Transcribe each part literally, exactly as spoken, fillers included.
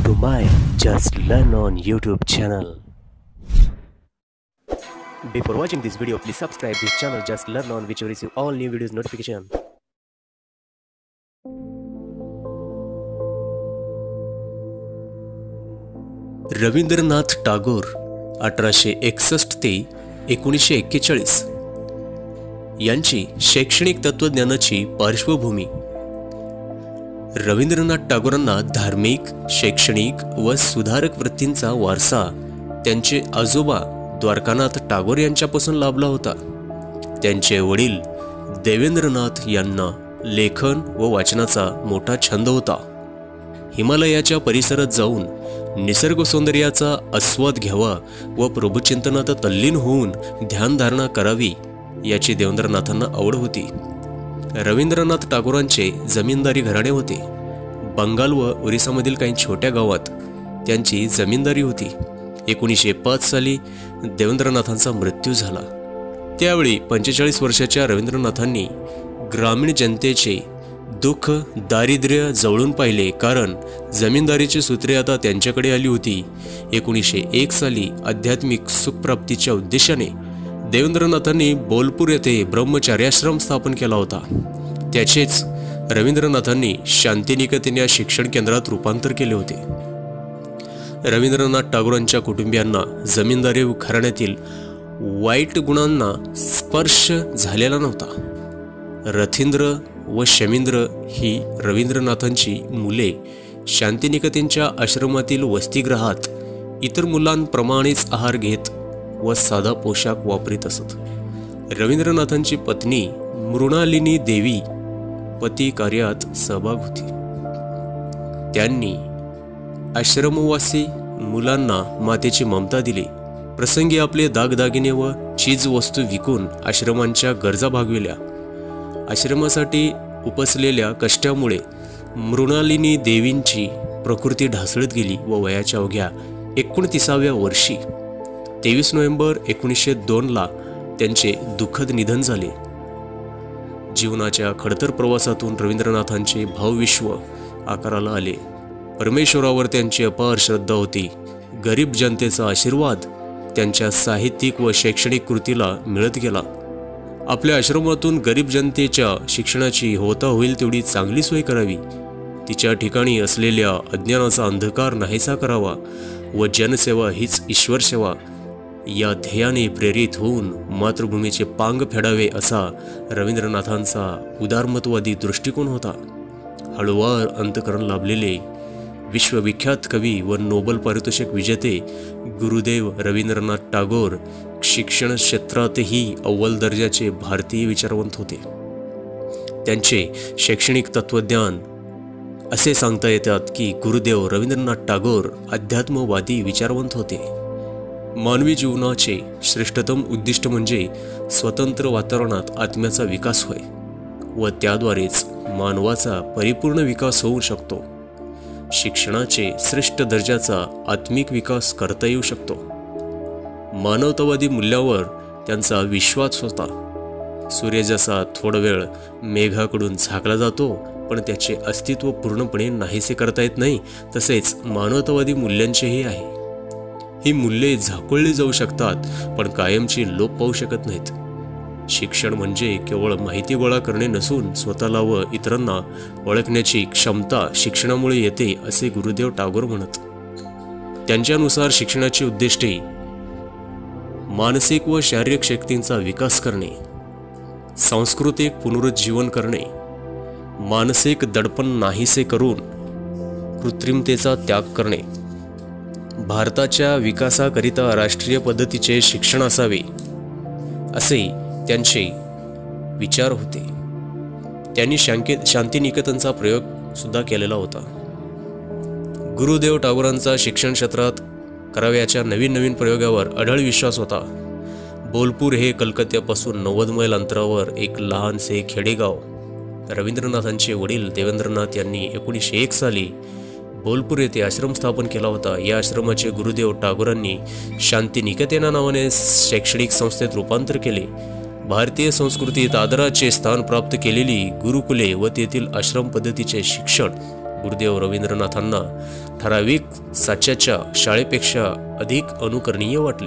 to my Just Learn on YouTube channel. Before watching this video, please subscribe this channel Just Learn on, which will receive all new videos notification. Rabindranath Tagore अठराशे एकसष्ट ते एकोणीसशे एक्केचाळीस यांची शैक्षणिक तत्वज्ञानाची पार्श्वभूमी. रवींद्रनाथ टागोरांना धार्मिक, शैक्षणिक व सुधारक वृत्तींचा वारसा त्यांचे आजोबा द्वारकानाथ टागोर यांच्यापासून लाभला होता. त्यांचे वडील देवेंद्रनाथ यांना लेखन व वाचनाचा मोठा छंद होता. हिमालयाच्या परिसरात जाऊन निसर्ग सौंदर्याचा आस्वाद घ्यावा व प्रभुचिंतनात तल्लीन होऊन ध्यानधारणा करावी याची देवेंद्रनाथांना आवड होती. रवींद्रनाथ टागोरांचे जमीनदारी घराणे होते. बंगाल व ओरिसामधील काही छोट्या गावात त्यांची जमीनदारी होती. एकोणीसशे पाच साली देवेंद्रनाथांचा मृत्यू झाला. त्यावेळी पंचेचाळीस वर्षाच्या रवींद्रनाथांनी ग्रामीण जनतेचे दुःख, दारिद्र्य जवळून पाहिले, कारण जमीनदारीची सूत्रे आता त्यांच्याकडे आली होती. एकोणीसशे एक साली आध्यात्मिक सुखप्राप्तीच्या उद्देशाने देवेंद्रनाथांनी बोलपूर येथे ब्रह्मचार्याश्रम स्थापन केला होता. त्याचेच रवींद्रनाथांनी शांतिनिकेतन या शिक्षण केंद्रात रूपांतर केले होते. रवींद्रनाथ टागोरांच्या कुटुंबियांना जमीनदारी घराण्यातील वाईट गुणांना स्पर्श झालेला नव्हता. रथींद्र व शमींद्र ही रवींद्रनाथांची मुले शांतिनिकेतनच्या आश्रमातील वसतिगृहात इतर मुलांप्रमाणेच आहार घेत व साधा पोशाख वापरीत असत. रवींद्रनाथांची पत्नी मृणालिनी देवी पती कार्यात सहभाग होती. त्यांनी आश्रमवासी मुलांना मातेची ममता दिली. प्रसंगी आपले दागदागिने व चीज वस्तू विकून आश्रमांच्या गरजा भागविल्या. आश्रमासाठी उपसलेल्या कष्टामुळे मृणालिनी देवींची प्रकृती ढासळत गेली व वयाच्या अवघ्या एकोणतीसाव्या वर्षी तेवीस नोव्हेंबर एकोणीसशे दोन ला त्यांचे दुःखद निधन झाले. जीवनाच्या खडतर प्रवासातून रवींद्रनाथांचे भावविश्व आकाराला आले. परमेश्वरावर त्यांची अपार श्रद्धा होती. गरीब जनतेचा आशीर्वाद त्यांच्या साहित्यिक व शैक्षणिक कृतीला मिळत गेला. आपल्या आश्रमातून गरीब जनतेच्या शिक्षणाची होता होईल तेवढी चांगली सोय करावी, तिच्या ठिकाणी असलेल्या अज्ञानाचा अंधकार नाहीसा करावा व जनसेवा हीच ईश्वर सेवा या ध्येयाने प्रेरित होऊन मातृभूमीचे पांग फेडावे असा रवींद्रनाथांचा उदारमतवादी दृष्टिकोन होता. हळूवार अंतकरण लाभलेले विश्वविख्यात कवी व नोबल पारितोषिक विजेते गुरुदेव रवींद्रनाथ टागोर शिक्षण क्षेत्रातही अव्वल दर्जाचे भारतीय विचारवंत होते. त्यांचे शैक्षणिक तत्वज्ञान असे सांगता येतात की गुरुदेव रवींद्रनाथ टागोर अध्यात्मवादी विचारवंत होते. मानवी जीवनाचे श्रेष्ठतम उद्दिष्ट म्हणजे स्वतंत्र वातावरणात आत्म्याचा विकास होय व त्याद्वारेच मानवाचा परिपूर्ण विकास होऊ शकतो. शिक्षणाचे श्रेष्ठ दर्जाचा आत्मिक विकास करता येऊ शकतो. मानवतावादी मूल्यावर त्यांचा विश्वास होता. सूर्य जसा थोडा वेळ मेघाकडून झाकला जातो पण त्याचे अस्तित्व पूर्णपणे नाहीसे करता येत नाही, तसेच मानवतावादी मूल्यांचेही आहे. ही मूल्ये झाकोळली जाऊ शकतात पण कायमची लोप पावू शकत नाहीत. शिक्षण म्हणजे केवळ माहिती गोळा करणे नसून स्वतःला व इतरांना ओळखण्याची क्षमता शिक्षणामुळे येते असे गुरुदेव टागोर म्हणत. त्यांच्यानुसार शिक्षणाची उद्दिष्टे मानसिक व शारीरिक शक्तींचा विकास करणे, सांस्कृतिक पुनरुज्जीवन करणे, मानसिक दडपण नाहीसे करून कृत्रिमतेचा त्याग करणे, भारताच्या विकासाकरिता राष्ट्रीय पद्धतीचे शिक्षण असावे असे त्यांचे विचार होते. त्यांनी शांतिनिकेतनचा प्रयोग सुद्धा केलेला होता. गुरुदेव टागोरांचा शिक्षण क्षेत्रात करावयाच्या नवीन नवीन प्रयोगावर अढळ विश्वास होता. बोलपूर हे कलकत्त्यापासून नव्वद मैल अंतरावर एक लहानसे खेडेगाव. रवींद्रनाथांचे वडील देवेंद्रनाथ यांनी एकोणीसशे एक साली बोलपूर येथे आश्रम स्थापन केला होता. या आश्रमाचे गुरुदेव टागोरांनी शांतिनिकेतन नावाने शैक्षणिक संस्थेत रूपांतर केले. भारतीय संस्कृतीत आदराचे स्थान प्राप्त केलेली गुरुकुले व तेथील आश्रम पद्धतीचे शिक्षण गुरुदेव रवींद्रनाथांना ठराविक साच्याच्या शाळेपेक्षा अधिक अनुकरणीय वाटले.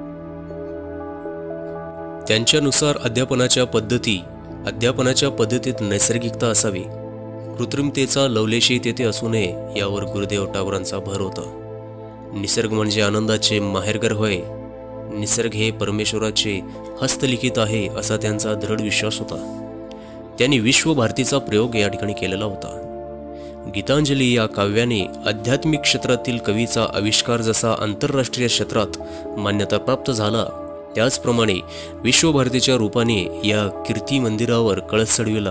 त्यांच्यानुसार अध्यापनाच्या पद्धती अध्यापनाच्या पद्धतीत नैसर्गिकता असावी, कृत्रिमतेचा लवलेशी तेथे असू नये यावर गुरुदेव टागोरांचा भर होता. निसर्ग म्हणजे आनंदाचे माहेरघर होय, निसर्ग हे परमेश्वराचे हस्तलिखित आहे असा त्यांचा दृढ विश्वास होता. त्यांनी विश्वभारतीचा प्रयोग या ठिकाणी केलेला होता. गीतांजली या काव्याने आध्यात्मिक क्षेत्रातील कवीचा आविष्कार जसा आंतरराष्ट्रीय क्षेत्रात मान्यता प्राप्त झाला, त्याचप्रमाणे विश्वभारतीच्या रूपाने या कीर्ती मंदिरावर कळस चढविला.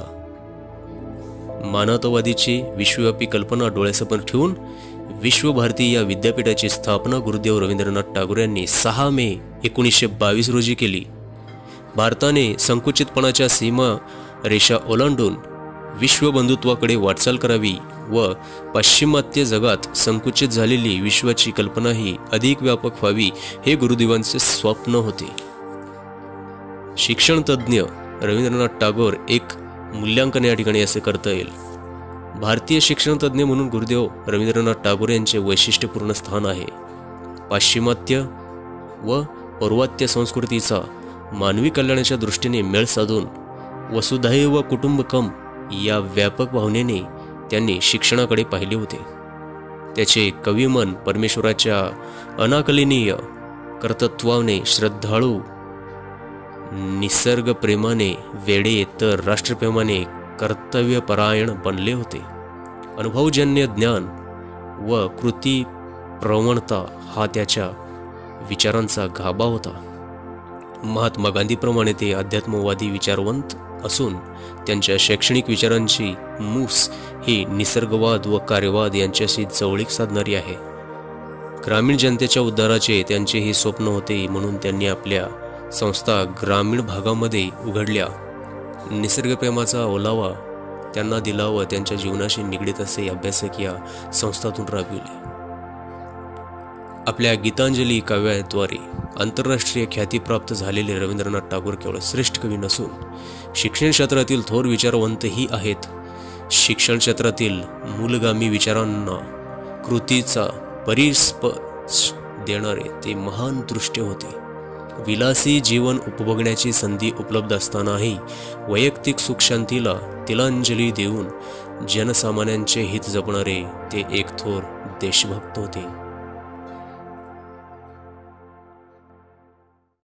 मानवतावादीची विश्वव्यापी कल्पना डोळ्यासमोर ठेवून विश्वभारती या विद्यापीठाची स्थापना गुरुदेव रवींद्रनाथ टागोर यांनी सहा मे एकोणीसशे बावीस रोजी केली. भारताने संकुचितपणाच्या सीमा रेषा ओलांडून विश्वबंधुत्वाकडे वाटचाल करावी व पाश्चिमात्य जगात संकुचित झालेली विश्वाची कल्पनाही अधिक व्यापक व्हावी हे गुरुदेवांचे स्वप्न होते. शिक्षण तज्ज्ञ रवींद्रनाथ टागोर एक मूल्यांकन या ठिकाणी असे करता येईल. भारतीय शिक्षण तज्ज्ञ म्हणून गुरुदेव रवींद्रनाथ टागोर यांचे वैशिष्ट्यपूर्ण स्थान आहे. पाश्चिमात्य व पौर्वात्य संस्कृतीचा मानवी कल्याणाच्या दृष्टीने मेळ साधून वसुधैव कुटुंबकम या व्यापक भावनेने त्यांनी शिक्षणाकडे पाहिले होते. त्याचे कविमन परमेश्वराच्या अनाकलनीय कर्तृत्वाने श्रद्धाळू, निसर्ग प्रेमाने वेडे तर राष्ट्रप्रेमाने कर्तव्यपरायण बनले होते. अनुभवजन्य ज्ञान व कृती प्रवणता हा त्याच्या विचारांचा गाभा होता. महात्मा गांधीप्रमाणे ते अध्यात्मवादी विचारवंत असून त्यांच्या शैक्षणिक विचारांची मूस ही निसर्गवाद व कार्यवाद यांच्याशी जवळीक साधणारी आहे. ग्रामीण जनतेच्या उद्धाराचे त्यांचे हे स्वप्न होते, म्हणून त्यांनी आपल्या संस्था ग्रामीण भागामध्ये उघडल्या. निसर्गप्रेमाचा ओलावा त्यांना दिला व त्यांच्या जीवनाशी निगडीत असे अभ्यासक या संस्थातून राबविले. आपल्या गीतांजली काव्याद्वारे आंतरराष्ट्रीय ख्याती प्राप्त झालेले रवींद्रनाथ टागोर केवळ श्रेष्ठ कवी नसून शिक्षण क्षेत्रातील थोर विचारवंतही आहेत. शिक्षण क्षेत्रातील मूलगामी विचारांना कृतीचा परिस्पर्श देणारे ते महान दृष्टे होते. विलासी जीवन उपभोगण्याची संधी उपलब्ध असतानाही वैयक्तिक सुखशांतीला तिलांजली देऊन जनसामान्यांचे हित जपणारे ते एक थोर देशभक्त होते.